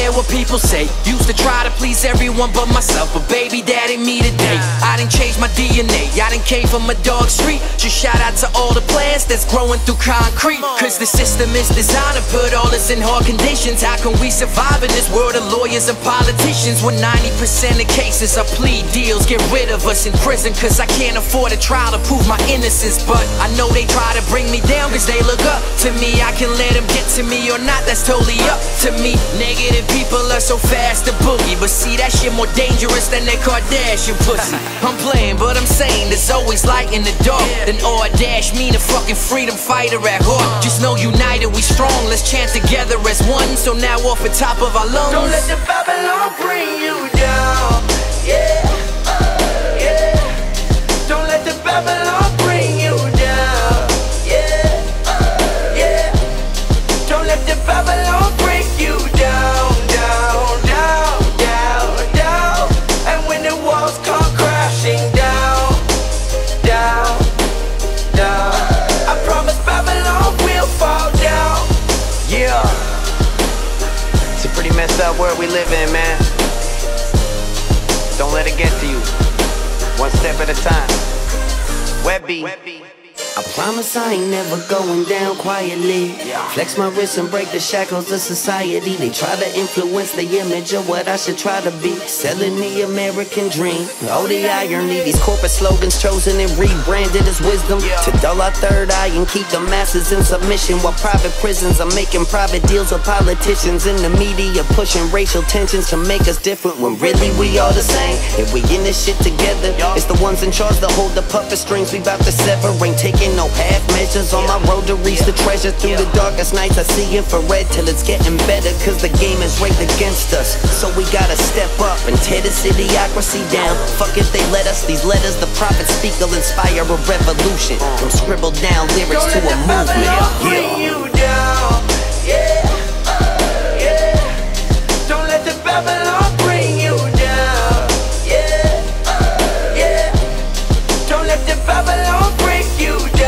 care what people say. Used to try to please everyone but myself, but baby, that ain't me today. I didn't change my DNA, I didn't came from a dog street. Just shout out to all the plants that's growing through concrete. Cause the system is designed to put all us in hard conditions. How can we survive in this world of lawyers and politicians when 90% of cases are plea deals? Get rid of us in prison cause I can't afford a trial to prove my innocence. But I know they try to bring me down cause they look up to me. I can let them get to me or not, that's totally up to me. Negative people are so fast to boogie, but see that shit more dangerous than that Kardashian pussy. I'm playing but I'm saying there's always light in the dark. Then dash mean a fucking freedom fighter at heart. Just know united we strong, let's chant together as one. So now off the top of our lungs, don't let the Babylon bring you down. Yeah, yeah. Don't let the Babylon bring you down. Yeah, yeah. Don't let the Babylon break you down, down, down, down, down. And when the walls come crashing down, down, down, I promise Babylon will fall down. Yeah. It's a pretty messed up world we live in, man. Don't let it get to you. One step at a time. Webby. I promise I ain't never going down quietly. Flex my wrist and break the shackles of society. They try to influence the image of what I should try to be. Selling the American dream. Oh, the irony. These corporate slogans chosen and rebranded as wisdom. To dull our third eye and keep the masses in submission. While private prisons are making private deals with politicians. In the media pushing racial tensions to make us different when really we all the same. If we in this shit together, it's the ones in charge that hold the puppet strings we bout to sever. Ain't taking no half measures on my road to reach the treasure. Through the darkest nights I see infrared till it's getting better. Cause the game is rigged against us. So we gotta step up and tear this idiocracy down. Fuck if they let us. These letters the prophets speak will inspire a revolution. From scribbled down lyrics to a movement. Bring you down. Yeah, yeah. Don't let the Babylon bring you down. Yeah, yeah. Don't let the Babylon break you down.